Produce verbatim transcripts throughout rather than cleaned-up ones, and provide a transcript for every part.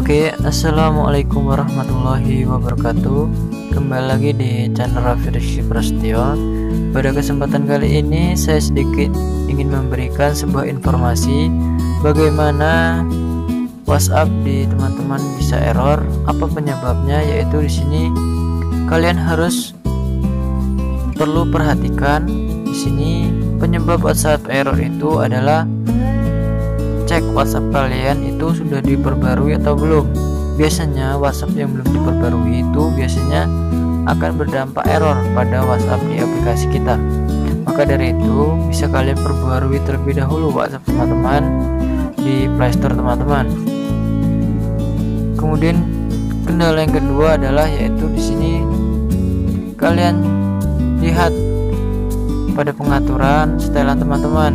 Oke, assalamualaikum warahmatullahi wabarakatuh. Kembali lagi di channel Raffi Rizky Prasetyo. Pada kesempatan kali ini saya sedikit ingin memberikan sebuah informasi bagaimana WhatsApp di teman-teman bisa error, apa penyebabnya, yaitu di sini kalian harus perlu perhatikan. Di sini penyebab WhatsApp error itu adalah cek WhatsApp kalian itu sudah diperbarui atau belum. Biasanya WhatsApp yang belum diperbarui itu biasanya akan berdampak error pada WhatsApp di aplikasi kita. Maka dari itu bisa kalian perbarui terlebih dahulu WhatsApp teman-teman di Playstore teman-teman. Kemudian kendala yang kedua adalah yaitu di sini kalian lihat pada pengaturan setelan teman-teman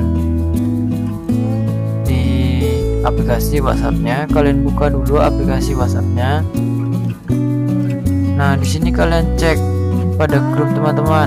aplikasi WhatsAppnya. Kalian buka dulu aplikasi WhatsAppnya. Nah, di sini kalian cek pada grup teman-teman.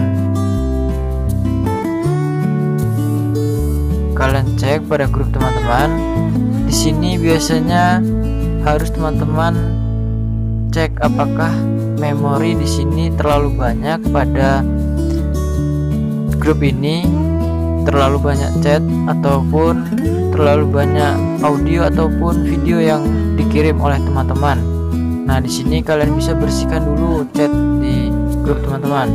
Kalian cek pada grup teman-teman. Di sini biasanya harus teman-teman cek apakah memori di sini terlalu banyak pada grup ini, terlalu banyak chat ataupun terlalu banyak audio ataupun video yang dikirim oleh teman-teman. Nah, di sini kalian bisa bersihkan dulu chat di grup teman-teman.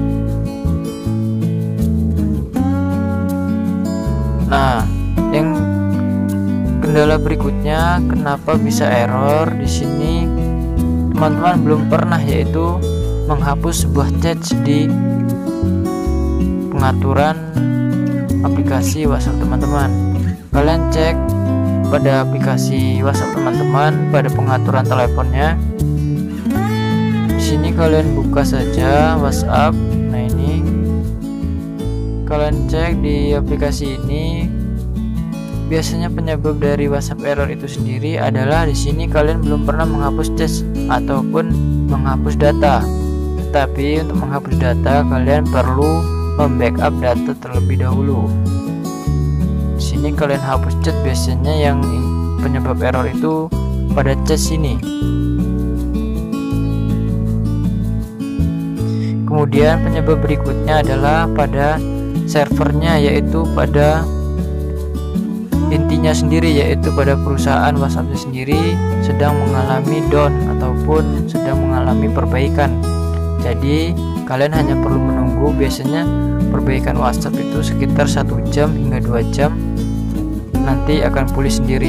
Nah, yang kendala berikutnya kenapa bisa error di sini teman-teman belum pernah, yaitu menghapus sebuah chat di pengaturan aplikasi WhatsApp teman-teman. Kalian cek pada aplikasi WhatsApp teman-teman pada pengaturan teleponnya. Di sini kalian buka saja WhatsApp. Nah, ini kalian cek di aplikasi ini. Biasanya penyebab dari WhatsApp error itu sendiri adalah di sini kalian belum pernah menghapus chat ataupun menghapus data. Tetapi untuk menghapus data kalian perlu membackup data terlebih dahulu. Sini kalian hapus chat, biasanya yang penyebab error itu pada chat sini. Kemudian penyebab berikutnya adalah pada servernya, yaitu pada intinya sendiri, yaitu pada perusahaan WhatsAppnya sendiri sedang mengalami down ataupun sedang mengalami perbaikan. Jadi kalian hanya perlu menunggu. Biasanya perbaikan WhatsApp itu sekitar satu jam hingga dua jam, nanti akan pulih sendiri.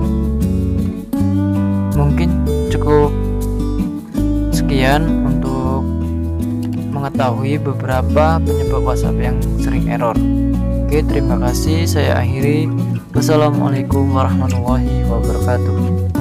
Mungkin cukup sekian untuk mengetahui beberapa penyebab WhatsApp yang sering error. Oke, terima kasih. Saya akhiri. Wassalamualaikum warahmatullahi wabarakatuh.